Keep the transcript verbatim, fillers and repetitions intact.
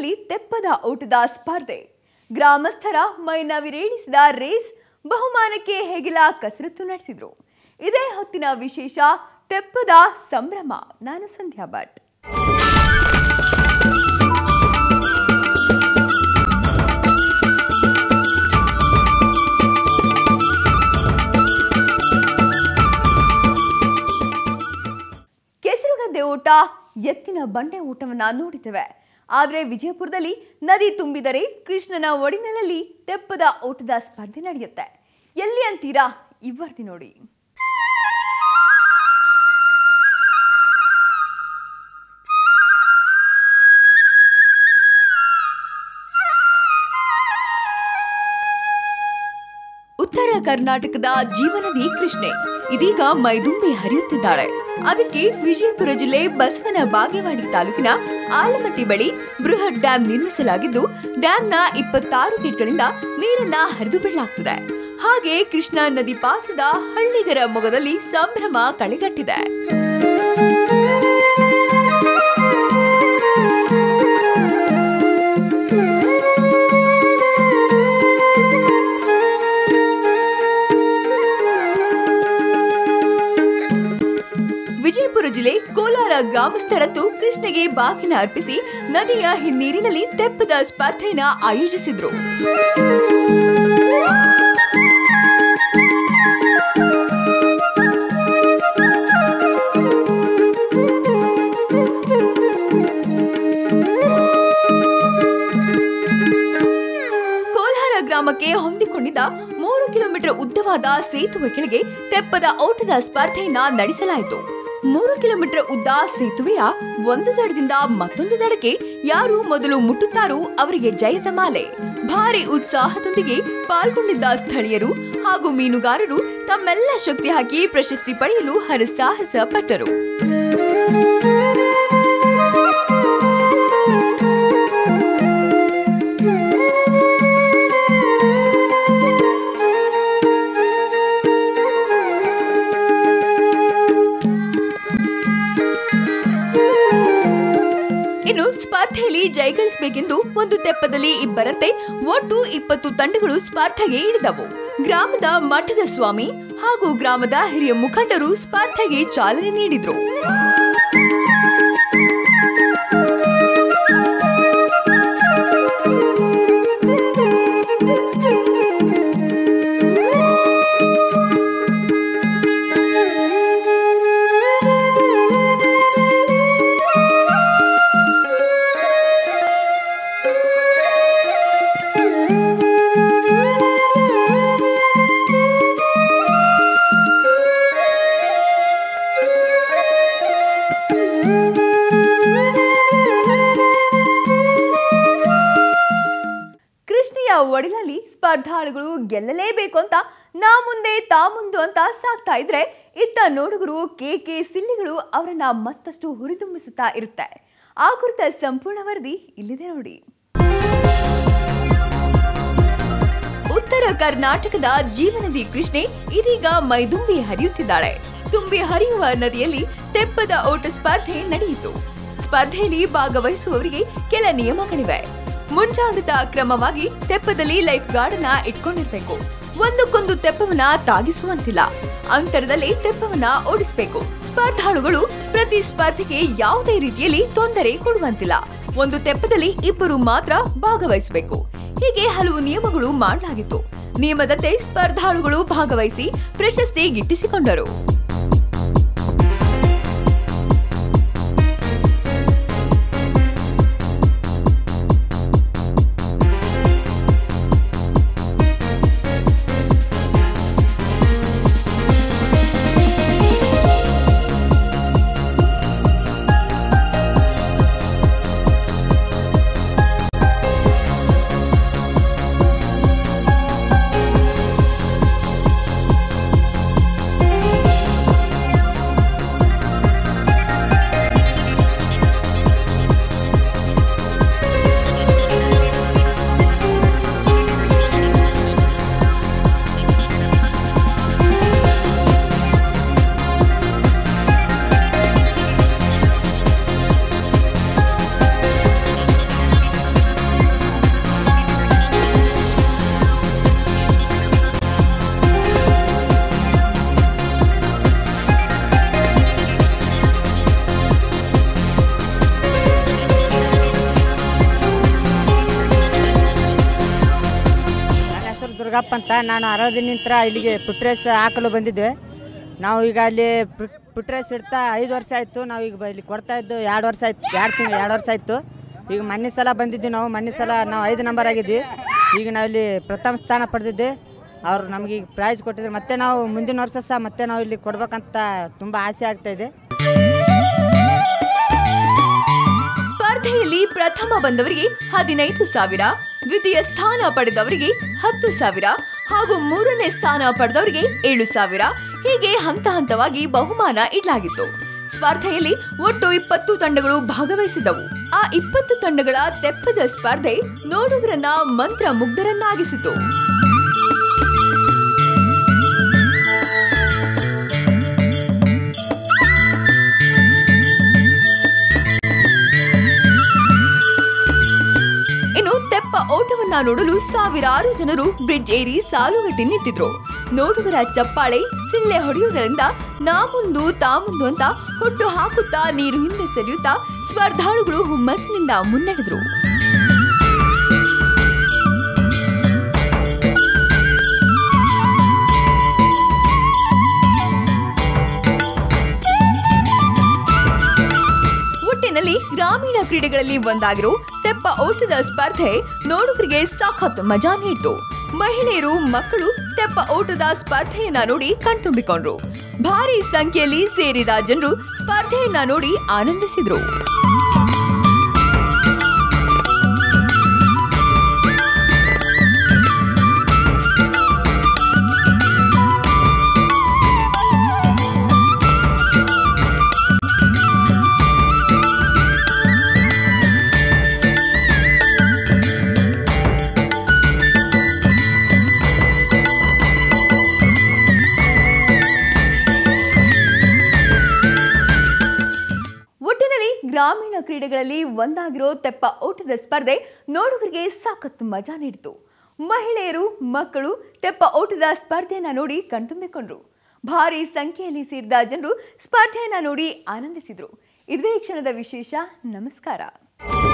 ವಿಜಯಪುರದಲ್ಲಿ ತೆಪ್ಪದ ಓಟದ ಸ್ಪರ್ಧೆ. ಗ್ರಾಮಸ್ಥರ ಮೈನವಿರೇಳಿಸಿದ ರೇಸ್, ಬಹುಮಾನಕ್ಕೆ ಹೆಗಿಲ ಕಸರತ್ತು ನಡೆಸಿದ್ರು. ಇದೇ ಹೊತ್ತಿನ ವಿಶೇಷ, ತೆಪ್ಪದ ಸಂಭ್ರಮ. ನಾನು ಸಂಧ್ಯಾ ಭಟ್. ಕೆಸರುಗದ್ದೆ ಓಟ, ಎತ್ತಿನ ಬಂಡೆ ಓಟವನ್ನ ನೋಡಿದ್ದೇವೆ. ಆದರೆ ವಿಜಯಪುರದಲ್ಲಿ ನದಿ ತುಂಬಿದರೆ ಕೃಷ್ಣನ ಒಡಿನೆಲಲ್ಲಿ ತೆಪ್ಪದ ಓಟದ ಸ್ಪರ್ಧೆ ನಡೆಯುತ್ತೆ. ಎಲ್ಲಿ ಅಂತೀರಾ? ಇವರ್ತಿ ನೋಡಿ. ಉತ್ತರ ಕರ್ನಾಟಕದ ಜೀವನದಿ ಕೃಷ್ಣೆ ಇದೀಗ ಮೈದುಂಬಿ ಹರಿಯುತ್ತಿದ್ದಾಳೆ. ಅದಕ್ಕೆ ವಿಜಯಪುರ ಜಿಲ್ಲೆ ಬಸವನ ಬಾಗೇವಾಡಿ ತಾಲೂಕಿನ ಆಲಮಟ್ಟಿ ಬಳಿ ಬೃಹತ್ ಡ್ಯಾಂ ನಿರ್ಮಿಸಲಾಗಿದ್ದು, ಡ್ಯಾಂನ ಇಪ್ಪತ್ತಾರು ಗೇಟ್ಗಳಿಂದ ನೀರನ್ನ ಹರಿದು ಬಿಡಲಾಗ್ತದೆ. ಹಾಗೆ ಕೃಷ್ಣಾ ನದಿ ಪಾತ್ರದ ಹಳ್ಳಿಗರ ಮೊಗದಲ್ಲಿ ಸಂಭ್ರಮ ಕಳೆಗಟ್ಟಿದೆ. ವಿಜಯಪುರ ಜಿಲ್ಲೆ ಕೋಲಾರ ಗ್ರಾಮಸ್ಥರಂತೂ ಕೃಷ್ಣಗೆ ಬಾಗಿನ ಅರ್ಪಿಸಿ ನದಿಯ ಹಿನ್ನೀರಿನಲ್ಲಿ ತೆಪ್ಪದ ಸ್ಪರ್ಧೆಯನ್ನು ಆಯೋಜಿಸಿದ್ರು. ಕೋಲಾರ ಗ್ರಾಮಕ್ಕೆ ಹೊಂದಿಕೊಂಡಿದ್ದ ಮೂರು ಕಿಲೋಮೀಟರ್ ಉದ್ದವಾದ ಸೇತುವೆ ಕೆಳಗೆ ತೆಪ್ಪದ ಓಟದ ಸ್ಪರ್ಧೆಯನ್ನ ನಡೆಸಲಾಯಿತು. ಮೂರು ಕಿಲೋಮೀಟರ್ ಉದ್ದ ಸೇತುವೆಯ ಒಂದು ದಡದಿಂದ ಮತ್ತೊಂದು ದಡಕ್ಕೆ ಯಾರು ಮೊದಲು ಮುಟ್ಟುತ್ತಾರೋ ಅವರಿಗೆ ಜಯದ ಮಾಲೆ. ಭಾರಿ ಉತ್ಸಾಹದೊಂದಿಗೆ ಪಾಲ್ಗೊಂಡಿದ್ದ ಸ್ಥಳೀಯರು ಹಾಗೂ ಮೀನುಗಾರರು ತಮ್ಮೆಲ್ಲ ಶಕ್ತಿ ಹಾಕಿ ಪ್ರಶಸ್ತಿ ಪಡೆಯಲು ಹರಸಾಹಸ ಪಟ್ಟರು. ಇನ್ನು ಸ್ಪರ್ಧೆಯಲ್ಲಿ ಜಯಗಳಿಸಬೇಕೆಂದು ಒಂದು ತೆಪ್ಪದಲ್ಲಿ ಇಬ್ಬರಂತೆ ಒಟ್ಟು ಇಪ್ಪತ್ತು ತಂಡಗಳು ಸ್ಪರ್ಧೆಗೆ ಇಳಿದವು. ಗ್ರಾಮದ ಮಠದ ಸ್ವಾಮಿ ಹಾಗೂ ಗ್ರಾಮದ ಹಿರಿಯ ಮುಖಂಡರು ಸ್ಪರ್ಧೆಗೆ ಚಾಲನೆ ನೀಡಿದ್ರು. ಒಡಿಲಲ್ಲಿ ಸ್ಪರ್ಧಾಳುಗಳು ಗೆಲ್ಲಲೇಬೇಕು ಅಂತ ನಾ ಮುಂದೆ ತಾ ಮುಂದು ಅಂತ ಸಾಕ್ತಾ ಇದ್ರೆ, ಇತ್ತ ನೋಡುಗರು ಕೇಕೆ ಸಿಲ್ಲಿಗಳು ಅವರನ್ನ ಮತ್ತಷ್ಟು ಹುರಿದುಂಬಿಸುತ್ತಾ ಇರುತ್ತೆ. ಆ ಕುರಿತ ಸಂಪೂರ್ಣ ವರದಿ ಇಲ್ಲಿದೆ ನೋಡಿ. ಉತ್ತರ ಕರ್ನಾಟಕದ ಜೀವನದಿ ಕೃಷ್ಣೆ ಇದೀಗ ಮೈದುಂಬಿ ಹರಿಯುತ್ತಿದ್ದಾಳೆ. ತುಂಬಿ ಹರಿಯುವ ನದಿಯಲ್ಲಿ ತೆಪ್ಪದ ಓಟ ಸ್ಪರ್ಧೆ ನಡೆಯಿತು. ಸ್ಪರ್ಧೆಯಲ್ಲಿ ಭಾಗವಹಿಸುವವರಿಗೆ ಕೆಲ ನಿಯಮಗಳಿವೆ. ಮುಂಜಾಗ್ರತಾ ಕ್ರಮವಾಗಿ ತೆಪ್ಪದಲ್ಲಿ ಲೈಫ್ ಗಾರ್ಡ್ ಅನ್ನ ಇಟ್ಕೊಂಡಿರ್ಬೇಕು. ಒಂದಕ್ಕೊಂದು ತೆಪ್ಪವನ್ನ ತಾಗಿಸುವಂತಿಲ್ಲ. ಅಂತರದಲ್ಲಿ ತೆಪ್ಪವನ್ನ ಓಡಿಸಬೇಕು. ಸ್ಪರ್ಧಾಳುಗಳು ಪ್ರತಿ ಸ್ಪರ್ಧೆಗೆ ಯಾವುದೇ ರೀತಿಯಲ್ಲಿ ತೊಂದರೆ ಕೊಡುವಂತಿಲ್ಲ. ಒಂದು ತೆಪ್ಪದಲ್ಲಿ ಇಬ್ಬರು ಮಾತ್ರ ಭಾಗವಹಿಸಬೇಕು. ಹೀಗೆ ಹಲವು ನಿಯಮಗಳು ಮಾಡಲಾಗಿತ್ತು. ನಿಯಮದಂತೆ ಸ್ಪರ್ಧಾಳುಗಳು ಭಾಗವಹಿಸಿ ಪ್ರಶಸ್ತಿ ಗಿಟ್ಟಿಸಿಕೊಂಡರು. ಮುರುಗಪ್ಪ ಅಂತ. ನಾನು ಅರವದಿನಿಂದ ಇಲ್ಲಿಗೆ ಫುಟ್ ರೇಸ್ ಹಾಕಲು ಬಂದಿದ್ದೆ. ನಾವು ಈಗ ಅಲ್ಲಿ ಫುಟ್ ರೇಸ್ ಇಡ್ತಾ ಐದು ವರ್ಷ ಆಯಿತು. ನಾವು ಈಗ ಇಲ್ಲಿ ಕೊಡ್ತಾ ಇದ್ದು ಎರಡು ವರ್ಷ ಆಯ್ತು, ಎರಡು ತಿಂಗಳು ಎರಡು ವರ್ಷ ಆಯಿತು. ಈಗ ಮೊನ್ನೆ ಸಲ ಬಂದಿದ್ವಿ ನಾವು. ಮೊನ್ನೆ ಸಲ ನಾವು ಐದು ನಂಬರ್ ಆಗಿದ್ವಿ. ಈಗ ನಾವಿಲ್ಲಿ ಪ್ರಥಮ ಸ್ಥಾನ ಪಡೆದಿದ್ದೆ. ಅವರು ನಮಗೆ ಈಗ ಪ್ರೈಸ್ ಕೊಟ್ಟಿದ್ರು. ಮತ್ತೆ ನಾವು ಮುಂದಿನ ವರ್ಷ ಸಹ ಮತ್ತೆ ನಾವು ಇಲ್ಲಿ ಕೊಡ್ಬೇಕಂತ ತುಂಬ ಆಸೆ ಆಗ್ತಾಯಿದೆ. ಸ್ಪರ್ಧೆಯಲ್ಲಿ ಪ್ರಥಮ ಬಂದವರಿಗೆ ಹದಿನೈದು ಸಾವಿರ, ದ್ವಿತೀಯ ಸ್ಥಾನ ಪಡೆದವರಿಗೆ ಹತ್ತು ಸಾವಿರ ಹಾಗೂ ಮೂರನೇ ಸ್ಥಾನ ಪಡೆದವರಿಗೆ ಏಳು ಸಾವಿರ ಹೀಗೆ ಹಂತ ಹಂತವಾಗಿ ಬಹುಮಾನ ಇಡಲಾಗಿತ್ತು. ಸ್ಪರ್ಧೆಯಲ್ಲಿ ಒಟ್ಟು ಇಪ್ಪತ್ತು ತಂಡಗಳು ಭಾಗವಹಿಸಿದವು. ಆ ಇಪ್ಪತ್ತು ತಂಡಗಳ ತೆಪ್ಪದ ಸ್ಪರ್ಧೆ ನೋಡುಗರನ್ನ ಮಂತ್ರ ಮುಗ್ಧರನ್ನಾಗಿಸಿತು. ಇನ್ನು ತೆಪ್ಪ ಓಟವನ್ನ ನೋಡಲು ಸಾವಿರಾರು ಜನರು ಬ್ರಿಡ್ಜ್ ಏರಿ ಸಾಲುಗಟ್ಟಿ ನಿಂತಿದ್ರು. ನೋಡುಗರ ಚಪ್ಪಾಳೆ, ಸಿಳ್ಳೆ ಹೊಡೆಯುವುದರಿಂದ ನಾ ಮುಂದು ತಾ ಮುಂದು ಅಂತ ಹುಟ್ಟು ಹಾಕುತ್ತಾ ನೀರು ಹಿಂದೆ ಸರಿಯುತ್ತಾ ಸ್ಪರ್ಧಾಳುಗಳು ಹುಮ್ಮಸ್ಸಿನಿಂದ ಮುನ್ನಡೆದ್ರು. ಒಟ್ಟಿನಲ್ಲಿ ಗ್ರಾಮೀಣ ಕ್ರೀಡೆಗಳಲ್ಲಿ ಒಂದಾಗಿರೋ ತೆಪ್ಪ ಓಟದ ಸ್ಪರ್ಧೆ ನೋಡುಗರಿಗೆ ಸಾಕತ್ ಮಜಾ ನೀಡಿತು. ಮಹಿಳೆಯರು, ಮಕ್ಕಳು ತೆಪ್ಪ ಓಟದ ಸ್ಪರ್ಧೆಯನ್ನ ನೋಡಿ ಕಣ್ತುಂಬಿಕೊಂಡ್ರು. ಭಾರಿ ಸಂಖ್ಯೆಯಲ್ಲಿ ಸೇರಿದ ಜನರು ಸ್ಪರ್ಧೆಯನ್ನ ನೋಡಿ ಆನಂದಿಸಿದ್ರು. ಗ್ರಾಮೀಣ ಕ್ರೀಡೆಗಳಲ್ಲಿ ಒಂದಾಗಿರೋ ತೆಪ್ಪ ಓಟದ ಸ್ಪರ್ಧೆ ನೋಡುಗರಿಗೆ ಸಾಕತ್ತು ಮಜಾ ನೀಡಿತು. ಮಹಿಳೆಯರು, ಮಕ್ಕಳು ತೆಪ್ಪ ಓಟದ ಸ್ಪರ್ಧೆಯನ್ನ ನೋಡಿ ಕಣ್ತುಂಬಿಕೊಂಡ್ರು. ಭಾರಿ ಸಂಖ್ಯೆಯಲ್ಲಿ ಸೇರಿದ ಜನರು ಸ್ಪರ್ಧೆಯನ್ನ ನೋಡಿ ಆನಂದಿಸಿದ್ರು. ಇದುವೇ ಈ ಕ್ಷಣದ ವಿಶೇಷ. ನಮಸ್ಕಾರ.